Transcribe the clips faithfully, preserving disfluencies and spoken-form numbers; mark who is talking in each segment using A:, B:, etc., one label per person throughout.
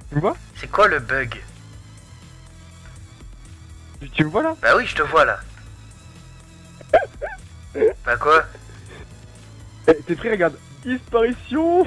A: Tu me vois?
B: C'est quoi le bug?
A: Tu, tu me vois là?
B: Bah oui, je te vois là. Bah quoi?
A: Eh, t'es prêt? Regarde. Disparition.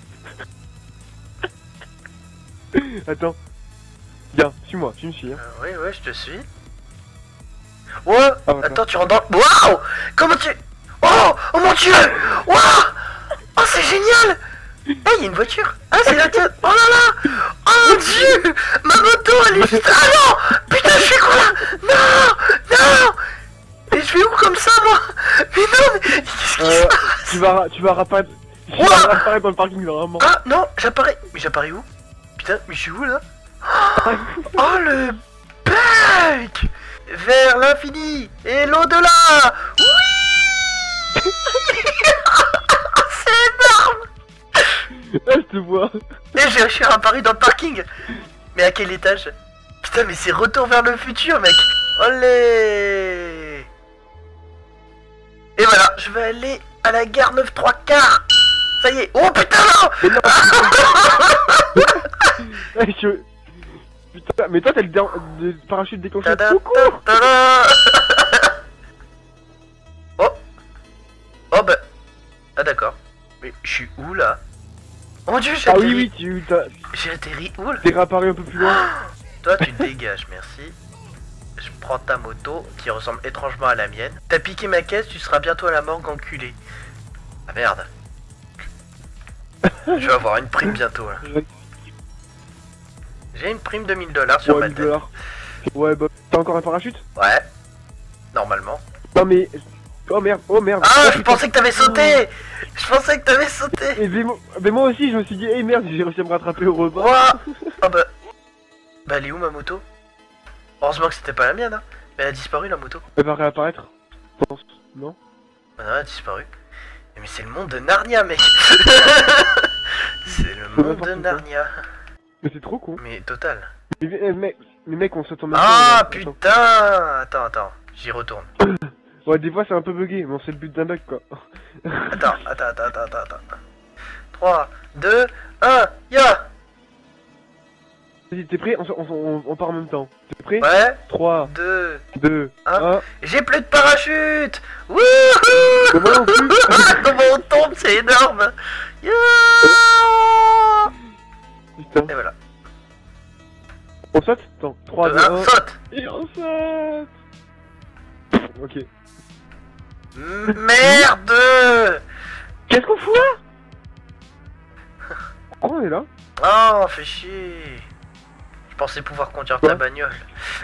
A: Attends. Viens, suis-moi, tu me suis. Hein.
B: Euh, oui, oui, je te suis. Oh,
A: Ah, ouais,
B: attends, tu rentres dans... Waouh! Comment tu... Oh! Oh mon dieu! Waouh! Oh, c'est génial! Eh, il y a une voiture! Ah, c'est la tienne! Oh là là! Oh mon dieu! Ma moto, elle est juste... Ah non! Putain, je fais quoi là? Non! Non! Mais je vais où comme ça, moi? Mais non, mais... Qu'est-ce qui
A: Euh,
B: se passe?
A: tu vas, tu vas apparaître... Tu
B: Ouah
A: vas apparaître dans le parking normalement.
B: Ah, non, j'apparais... Mais j'apparais où? Putain, mais je suis où, là? Oh, le bug! Vers l'infini et l'au-delà! Oui! C'est énorme!
A: Ah, je te vois.
B: Et j'ai réussi à apparaître dans le parking! Mais à quel étage? Putain, mais c'est retour vers le futur, mec! Olé! Et voilà, je vais aller à la gare neuf trois quarts! Ça y est! Oh putain, non!
A: Mais non, putain. je... Putain, mais toi t'as le, dé... le parachute déclenché.
B: Tada,
A: Coucou.
B: tada. Oh! Oh bah... Ah d'accord. Mais je suis où là? Oh mon dieu, j'ai
A: Ah
B: atterri...
A: oui, oui, tu t'as...
B: J'ai atterri où là?
A: T'es réapparu un peu plus loin.
B: Toi tu te dégages, merci. Je prends ta moto, qui ressemble étrangement à la mienne. T'as piqué ma caisse, tu seras bientôt à la morgue enculé. Ah merde. Je vais avoir une prime bientôt là. J'ai une prime de mille dollars sur
A: Ouais,
B: ma
A: mille
B: tête.
A: dollars. Ouais, bah... T'as encore un parachute?
B: Ouais. Normalement.
A: Non mais... Oh merde, oh merde.
B: Ah,
A: Oh,
B: je
A: putain.
B: pensais que t'avais sauté. Je pensais que t'avais sauté.
A: Et mais, moi... mais moi aussi je me suis dit, hey merde, j'ai réussi à me rattraper au repas.
B: Ouah. Ah bah... Bah elle est où ma moto? Heureusement que c'était pas la mienne, hein. Mais elle a disparu la moto.
A: Elle va réapparaître. Je pense. Non?
B: Bah non, elle a disparu. Mais c'est le monde de Narnia, mec. C'est le monde de Narnia.
A: Mais c'est trop con.
B: Mais total.
A: Mais, mais, mais, mais mec, on s'attend
B: Ah putain. Attends, attends. J'y retourne.
A: Ouais, des fois c'est un peu bugué, mais c'est le but d'un bug quoi.
B: Attends, attends, attends, attends, attends, attends. trois, deux, un, ya.
A: Vas-y, t'es prêt? on, on, on, on part en même temps. T'es prêt?
B: Ouais.
A: trois,
B: deux,
A: deux,
B: un.
A: un.
B: J'ai plus de parachute. Wouhou.
A: Mais moi non plus.
B: Comment on tombe, c'est énorme. Yeah.
A: Putain.
B: Et voilà.
A: On saute? Attends, trois, deux,
B: un,
A: un.
B: saute.
A: Et on saute. Ok.
B: Merde.
A: Qu'est-ce qu'on fout là? Pourquoi on est là?
B: Oh, fais chier. Je pensais pouvoir conduire ta
A: Quoi?
B: bagnole.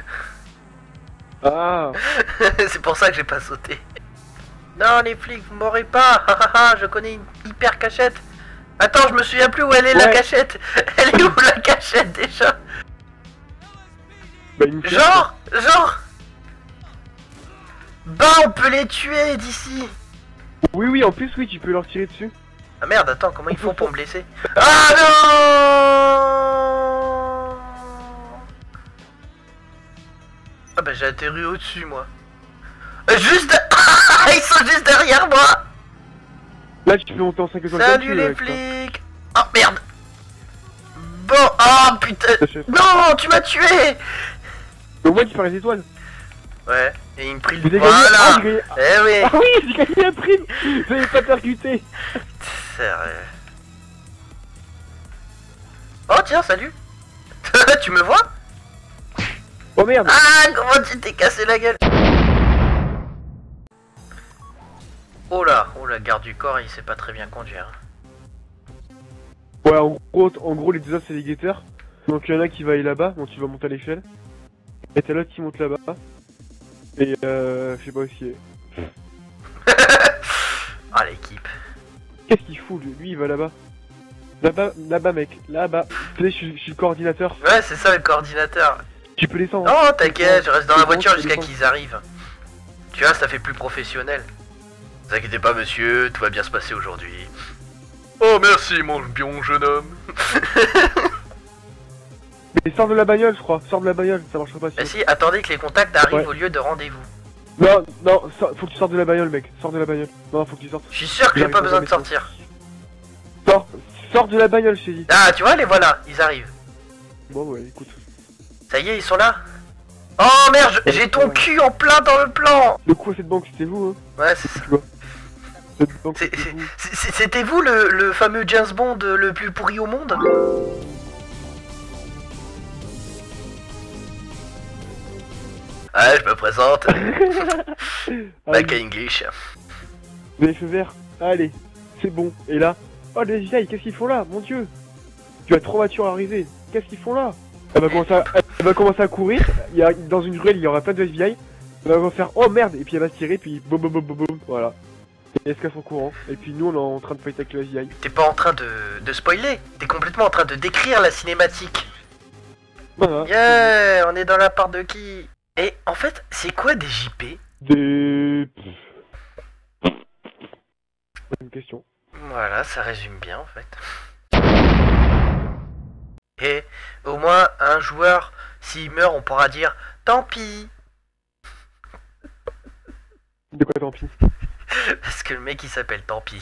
A: Ah.
B: C'est pour ça que j'ai pas sauté. Non, les flics, vous m'aurez pas. Je connais une hyper cachette. Attends, je me souviens plus où elle est la
A: Ouais.
B: cachette. Elle est où la cachette déjà?
A: Bah une pièce,
B: Genre, genre. Bah, on peut les tuer d'ici.
A: quoi. Oui, oui, en plus, oui, tu peux leur tirer dessus.
B: Ah merde, attends, comment ils font pour me blesser? Ah non. Ah bah j'ai atterri au-dessus moi. Euh, Juste... Ah, ils sont juste derrière moi.
A: Là, tu peux monter en cinq étoiles.
B: Salut les flics. Oh merde. Bon, oh putain. Non, tu m'as tué.
A: Mais au moins, tu fais les étoiles.
B: Ouais, et il me prit
A: J'ai
B: le...
A: gagné. Ah,
B: Voilà.
A: j'ai gagné.
B: Eh oui.
A: Ah oui, j'ai gagné la prime. J'avais pas percuté.
B: Sérieux. Oh tiens, salut. Tu me vois?
A: Oh merde.
B: Ah, comment tu t'es cassé la gueule? Oh là, oh la garde du corps, il sait pas très bien conduire.
A: Ouais, en gros, en gros les deux autres c'est les guetteurs. Donc il y en a qui va aller là-bas, donc tu vas monter à l'échelle. Et t'as l'autre qui monte là-bas. Et euh, je sais pas où il est.
B: Ah l'équipe.
A: Qu'est-ce qu'il fout lui? Lui il va là-bas. Là-bas, là-bas mec, là-bas. Tu sais, je suis je suis le coordinateur.
B: Ouais, c'est ça le coordinateur.
A: Tu peux descendre.
B: Non, t'inquiète, je reste dans la
A: C'est bon,
B: voiture
A: tu peux
B: jusqu'à
A: descendre.
B: qu'ils arrivent. Tu vois, ça fait plus professionnel. Ne vous inquiétez pas monsieur, tout va bien se passer aujourd'hui. Oh merci mon bon jeune homme.
A: Mais sors de la bagnole, je crois. Sors de la bagnole, ça marchera pas
B: Bah
A: sinon.
B: si, attendez que les contacts arrivent
A: Ouais.
B: au lieu de rendez-vous.
A: Non, non, sors- faut que tu sortes de la bagnole mec. Sors de la bagnole. Non, faut que tu sortes.
B: Je suis sûr que j'ai
A: J'arrive
B: pas
A: pas
B: besoin
A: à
B: de
A: mettre
B: sortir.
A: Sors, sors de la bagnole, je t'ai dit.
B: Ah, tu vois, les voilà, ils arrivent.
A: Bon, ouais, écoute.
B: Ça y est, ils sont là. Oh merde, j'ai ton cul en plein dans le plan.
A: Le coup à cette banque, c'était vous, hein?
B: Ouais, c'est ça.
A: Tu vois. Cette banque,
B: C'est-
A: c'était
B: c'est-
A: vous.
B: c'est- C'était vous le, le fameux James Bond le plus pourri au monde? Ouais, je me présente. Back
A: Allez,
B: English.
A: vous avez feu vert. Allez, c'est bon. Et là, oh les vieilles, qu'est-ce qu'ils font là? Mon dieu. Tu as trois voitures arrivées. Qu'est-ce qu'ils font là? Elle va commencer à, elle va commencer à courir. Il y a, dans une ruelle, il y aura plein de F B I. Elle va faire oh merde. Et puis elle va se tirer. Puis boum boum boum boum boum. Voilà. Et elle se casse en courant. Et puis nous, on est en train de fight avec le F B I.
B: T'es pas en train de, de spoiler, t'es complètement en train de décrire la cinématique.
A: Voilà.
B: Yeah, on est dans la part de qui? Et en fait, c'est quoi des J P?
A: Des. Bonne question.
B: Voilà, ça résume bien en fait. Et au moins, un joueur, s'il meurt, on pourra dire tant pis.
A: De quoi tant pis?
B: Parce que le mec il s'appelle tant pis.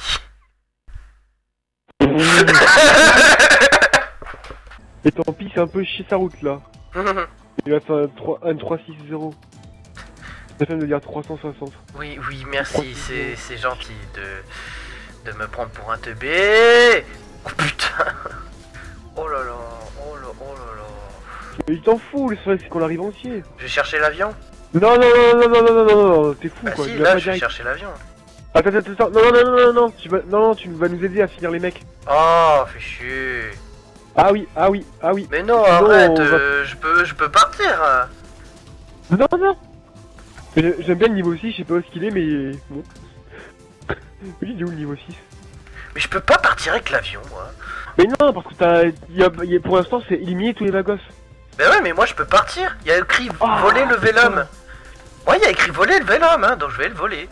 A: Et tant pis, c'est un peu chier sa route là. Il va faire un trois six zéro. Ça fait de dire trois cent soixante.
B: Oui, oui, merci, c'est c'est gentil de, de me prendre pour un teubé. Oh putain. Oh là là, oh là, oh là là.
A: Mais il t'en fout, le seul c'est qu'on arrive entier.
B: Je vais chercher l'avion.
A: Non, non, non, non, non, non, non, non, non, t'es fou
B: Bah
A: quoi.
B: si,
A: il va
B: là
A: pas
B: je vais
A: direct.
B: chercher l'avion.
A: Attends, attends, attends, non, non, non, non, non, non, tu vas, non, non, tu vas nous aider à finir les mecs.
B: Oh, fais chier.
A: Ah oui, ah oui, ah oui.
B: Mais non,
A: Sinon,
B: arrête,
A: on va-
B: euh, je peux, je peux partir.
A: Non, non. Mais j'aime bien le niveau six, je sais pas où est-ce qu'il est, mais bon. Oui, il est où le niveau six?
B: Mais je peux pas partir avec l'avion, moi.
A: Mais non, parce que t'as, il y a, il y a- pour l'instant, c'est éliminer tous les vagos.
B: Bah ouais, mais moi je peux partir. Il y a écrit
A: Ah,
B: voler le
A: putain.
B: Vélum. Ouais, il y a écrit voler le Vélum, hein, donc je vais le voler.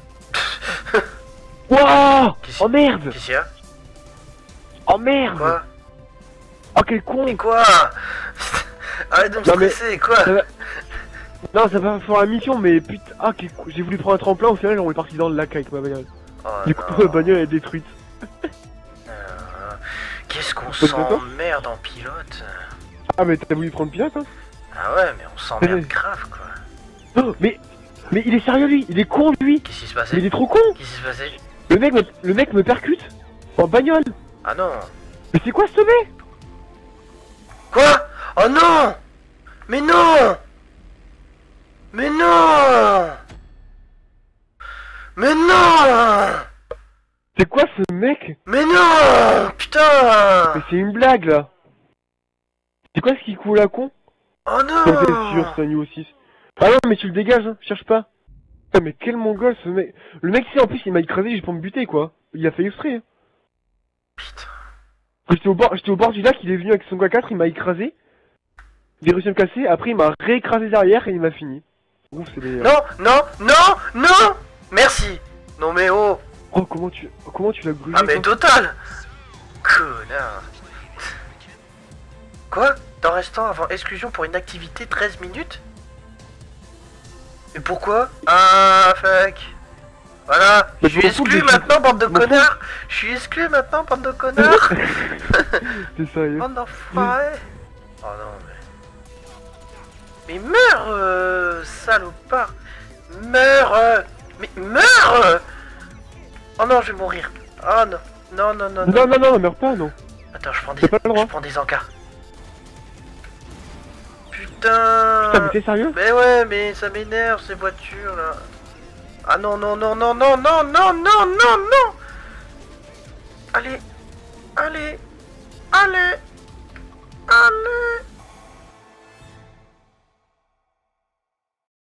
A: Wouah!
B: Qu'est-ce-
A: Oh merde!
B: Qu'est-ce qu'il y a?
A: Oh merde!
B: Quoi?
A: Oh quel con!
B: Mais quoi? Arrête de me
A: Non, mais-
B: stresser, quoi?
A: Ça va- Non, ça va faire la mission, mais putain, ah quel con! J'ai voulu prendre un tremplin, au final, on est parti dans le lac avec ma bagnole.
B: Oh,
A: Du coup,
B: non.
A: ma bagnole est détruite.
B: Euh, Qu'est-ce qu'on
A: Faut te mettre
B: s'emmerde en pilote?
A: Ah, mais t'as voulu prendre pilote, hein?
B: Ah ouais, mais on s'emmerde
A: Ouais.
B: grave, quoi.
A: Oh, mais, mais il est sérieux lui, il est con lui,
B: Qu'est-ce qui se
A: mais il
B: passait?
A: est trop con.
B: Qu'est-ce qui se passait?
A: Le mec, me, le mec me percute en bagnole.
B: Ah non.
A: Mais c'est quoi ce mec?
B: Quoi? Oh non! Mais non! Mais non! Mais non!
A: C'est quoi ce mec?
B: Mais non! Putain!
A: Mais c'est une blague là. C'est quoi ce qui coule à con?
B: Oh
A: Comme t'es sûr,
B: non!
A: c'est un niveau six. Ah non, mais tu le dégages, hein, cherche pas. Putain, mais quel mongol ce mec. Le mec, c'est en plus, il m'a écrasé juste pour me buter quoi. Il a fait exprès. Hein.
B: Putain.
A: J'étais au bord, j'étais au bord du lac, il est venu avec son K quatre, il m'a écrasé. Il a réussi à me casser, après il m'a réécrasé derrière et il m'a fini. Ouf, c'est les...
B: Non! Non! Non! Non! Merci! Non mais oh!
A: Oh, comment tu, oh, comment tu l'as grugé
B: Ah mais
A: quoi.
B: total! Connard! Quoi? Temps restant avant exclusion pour une activité treize minutes? Et pourquoi? Ah fuck! Voilà! Je
A: Mais
B: suis
A: je m'en fous
B: exclu
A: de-
B: maintenant, bande de
A: je m'en fous.
B: connards! Je suis exclu maintenant, bande de connards!
A: T'es sérieux?
B: Bande d'enfoirés! Oh non mais... Mais meurs, euh, salopard! Meurs! euh, Mais meurs! euh. Oh non, je vais mourir! Oh non! Non, non, non, non!
A: Non, non, non, meurs pas, non.
B: Attends, je prends des,
A: T'as pas le droit.
B: je prends des encarts. Putain.
A: Putain, mais t'es sérieux?
B: Mais ouais, mais ça m'énerve ces voitures là. Ah non, non, non, non, non, non, non, non, non, non.